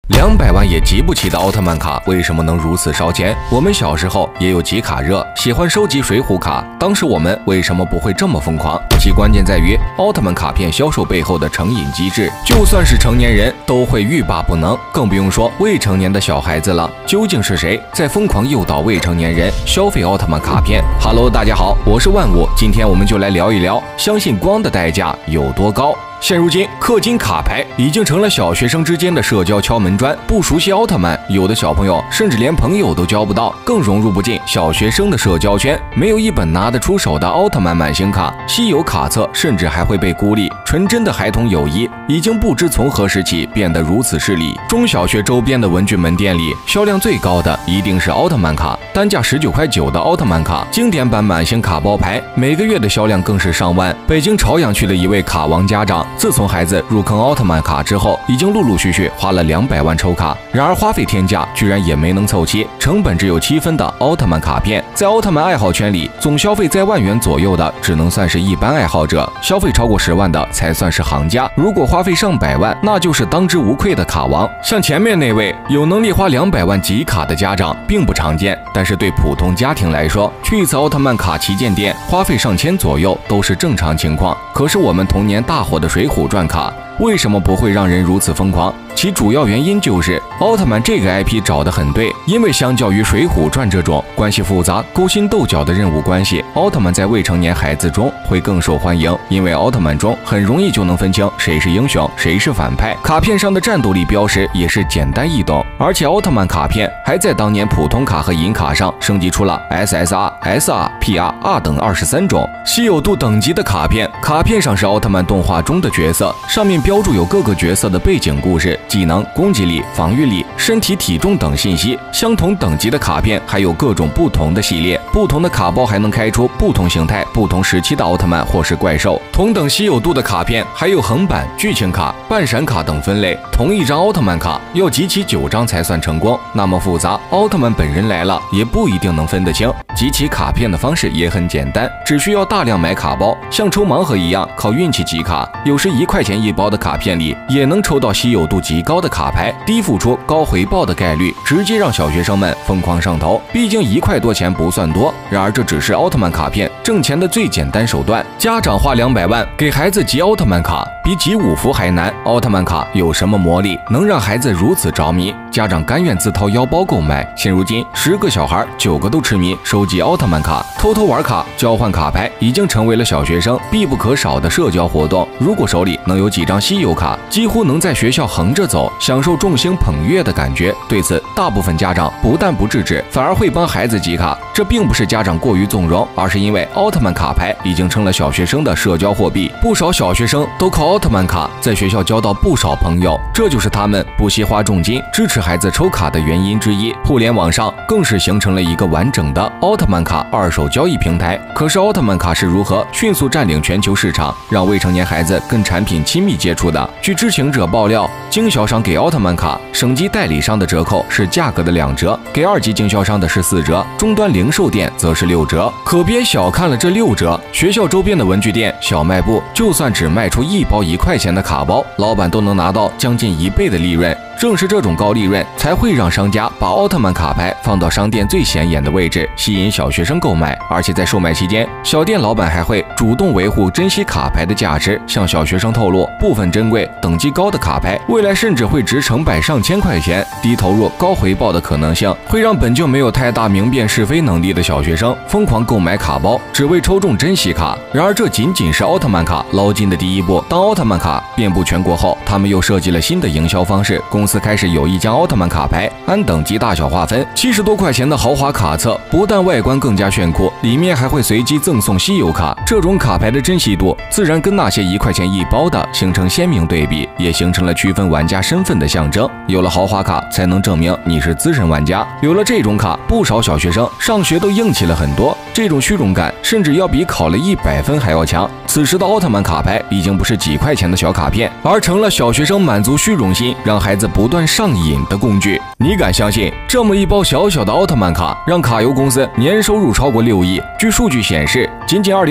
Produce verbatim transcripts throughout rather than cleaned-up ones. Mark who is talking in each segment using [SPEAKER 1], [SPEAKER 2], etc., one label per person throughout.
[SPEAKER 1] 两百万也集不齐的奥特曼卡为什么能如此烧钱？我们小时候也有集卡热，喜欢收集水浒卡，当时我们为什么不会这么疯狂？其关键在于奥特曼卡片销售背后的成瘾机制，就算是成年人都会欲罢不能，更不用说未成年的小孩子了。究竟是谁在疯狂诱导未成年人消费奥特曼卡片 ？Hello， 大家好，我是万物，今天我们就来聊一聊，相信光的代价有多高。现如今，氪金卡牌已经成了小学生之间的社交敲门砖。不熟悉奥特曼，有的小朋友甚至连朋友都交不到，更融入不进小学生的社交圈。没有一本拿得出手的奥特曼满星卡，稀有卡册甚至还会被孤立。纯真的孩童友谊已经不知从何时起变得如此势利。中小学周边的文具门店里，销量最高的一定是奥特曼卡，单价十九块九的奥特曼卡，经典版满星卡包牌，每个月的销量更是上万。北京朝阳区的一位卡王家长，自从孩子入坑奥特曼卡之后，已经陆陆续续花了两百万抽卡，然而花费天价，居然也没能凑齐成本只有七分的奥特曼卡片。在奥特曼爱好圈里，总消费在万元左右的只能算是一般爱好者，消费超过十万的才算是行家。如果花费上百万，那就是当之无愧的卡王。像前面那位有能力花两百万集卡的家长并不常见，但是对普通家庭来说，去一次奥特曼卡旗舰店花费上千左右都是正常情况。可是我们童年大火的水浒传卡为什么不会让人如此疯狂？其主要原因就是奥特曼这个 I P 找得很对，因为相较于水浒传这种关系复杂、勾心斗角的任务关系，奥特曼在未成年孩子中会更受欢迎，因为奥特曼中很容易就能分清谁是英雄，谁是反派。卡片上的战斗力标识也是简单易懂，而且奥特曼卡片还在当年普通卡和银卡上升级出了 S S R、S R、P R、R 等二十三种稀有度等级的卡片。卡片上是奥特曼动画中的角色，上面标注有各个角色的背景故事、技能、攻击力、防御力、身体体重等信息。相同等级的卡片还有各种不同的系列，不同的卡包还能开出不同形态、不同时期的奥特曼或是怪兽。同等稀有度的卡片还有横版、剧情卡、半闪卡等分类。同一张奥特曼卡要集齐九张才算成功，那么复杂，奥特曼本人来了也不一定能分得清。集齐卡片的方式也很简单，只需要大量买卡包，像抽盲盒一样靠运气集卡。有时一块钱一包的卡片里也能抽到稀有度极高的卡牌，低付出高回报的概率直接让小学生们疯狂上头。毕竟一块多钱不算多，然而这只是奥特曼卡片挣钱的最简单手段。家长花两百万给孩子集奥特曼卡，比集五福还难。奥特曼卡有什么魔力能让孩子如此着迷？家长甘愿自掏腰包购买。现如今，十个小孩九个都痴迷收集奥特曼卡，偷偷玩卡、交换卡牌已经成为了小学生必不可少的社交活动。如果手里能有几张稀有卡，几乎能在学校横着走，享受众星捧月的感觉。对此，大部分家长不但不制止，反而会帮孩子集卡。这并不是家长过于纵容，而是因为奥特曼卡牌已经成了小学生的社交货币。不少小学生都靠奥特曼卡在学校交到不少朋友，这就是他们不惜花重金支持孩子抽卡的原因之一。互联网上更是形成了一个完整的奥特曼卡二手交易平台。可是奥特曼卡是如何迅速占领全球市场，让未成年孩子跟产品亲密接触的？据知情者爆料，经销商给奥特曼卡省级代理商的折扣是价格的两折，给二级经销商的是四折，终端零售店则是六折。可别小看了这六折，学校周边的文具店、小卖部，就算只卖出一包一块钱的卡包，老板都能拿到将近一倍的利润。正是这种高利润，才会让商家把奥特曼卡牌放到商店最显眼的位置，吸引小学生购买。而且在售卖期间，小店老板还会主动维护珍稀卡牌的价值，向小学生透露部分珍贵、等级高的卡牌未来甚至会值成百上千块钱。低投入高回报的可能性，会让本就没有太大明辨是非能力的小学生疯狂购买卡包，只为抽中珍稀卡。然而这仅仅是奥特曼卡捞金的第一步。当奥特曼卡遍布全国后，他们又设计了新的营销方式。公司开始有意将奥特曼卡牌按等级大小划分，七十多块钱的豪华卡册不但外观更加炫酷，里面还会随机赠送稀有卡。这种卡牌的珍稀度自然跟那些一块钱一包的形成鲜明对比，也形成了区分玩家身份的象征。有了豪华卡才能证明你是资深玩家，有了这种卡，不少小学生上学都硬气了很多。这种虚荣感甚至要比考了一百分还要强。此时的奥特曼卡牌已经不是几块钱的小卡片，而成了小学生满足虚荣心、让孩子不断上瘾的工具。你敢相信，这么一包小小的奥特曼卡，让卡游公司年收入超过六亿？据数据显示，仅仅二零二零年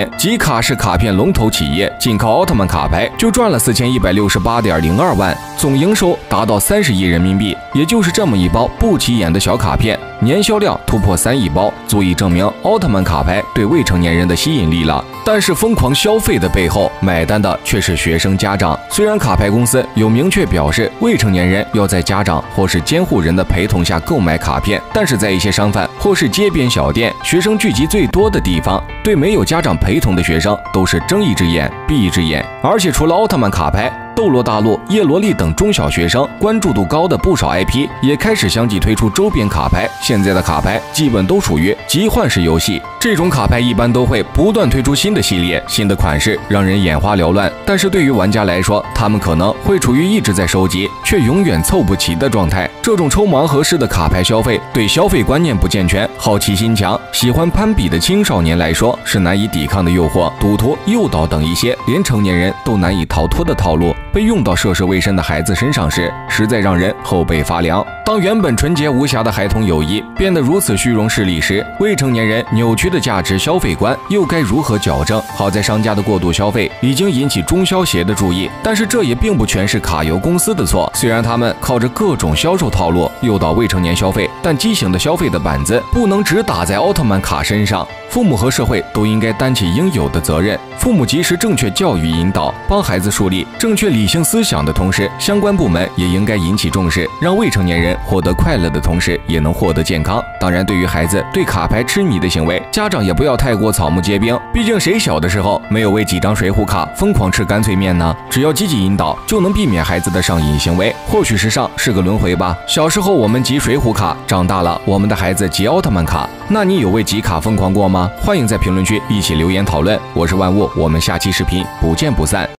[SPEAKER 1] 年，集卡是卡片龙头企业，仅靠奥特曼卡牌就赚了四千一百六十八点零二万，总营收达到三十亿人民币。也就是这么一包不起眼的小卡片，年销量突破三亿包，足以证明奥特曼卡牌对未成年人的吸引力了。但是疯狂消费的背后，买单的却是学生家长。虽然卡牌公司有明确表示未成年人要在家长或是监护人的陪同下购买卡片，但是在一些商贩或是街边小店，学生聚集最多的地方，对没有家长陪同的学生都是睁一只眼闭一只眼。而且除了奥特曼卡牌，斗罗大陆、叶罗丽等中小学生关注度高的不少 I P 也开始相继推出周边卡牌。现在的卡牌基本都属于集换式游戏，这种卡牌一般都会不断推出新的系列、新的款式，让人眼花缭乱。但是对于玩家来说，他们可能会处于一直在收集却永远凑不齐的状态。这种抽盲盒式的卡牌消费，对消费观念不健全、好奇心强、喜欢攀比的青少年来说是难以抵抗的诱惑。赌徒、诱导等一些连成年人都难以逃脱的套路，被用到涉世未深的孩子身上时，实在让人后背发凉。当原本纯洁无瑕的孩童友谊变得如此虚荣势利时，未成年人扭曲的价值消费观又该如何矫正？好在商家的过度消费已经引起中消协的注意，但是这也并不全是卡游公司的错。虽然他们靠着各种销售套路诱导未成年消费，但畸形的消费的板子不能只打在奥特曼卡身上。父母和社会都应该担起应有的责任。父母及时正确教育引导，帮孩子树立正确理性思想的同时，相关部门也应该引起重视，让未成年人获得快乐的同时，也能获得健康。当然，对于孩子对卡牌痴迷的行为，家长也不要太过草木皆兵。毕竟谁小的时候没有为几张水浒卡疯狂吃干脆面呢？只要积极引导，就能避免孩子的上瘾行为。或许时尚是个轮回吧。小时候我们集水浒卡，长大了我们的孩子集奥特曼卡。那你有为集卡疯狂过吗？欢迎在评论区一起留言讨论。我是万物，我们下期视频不见不散。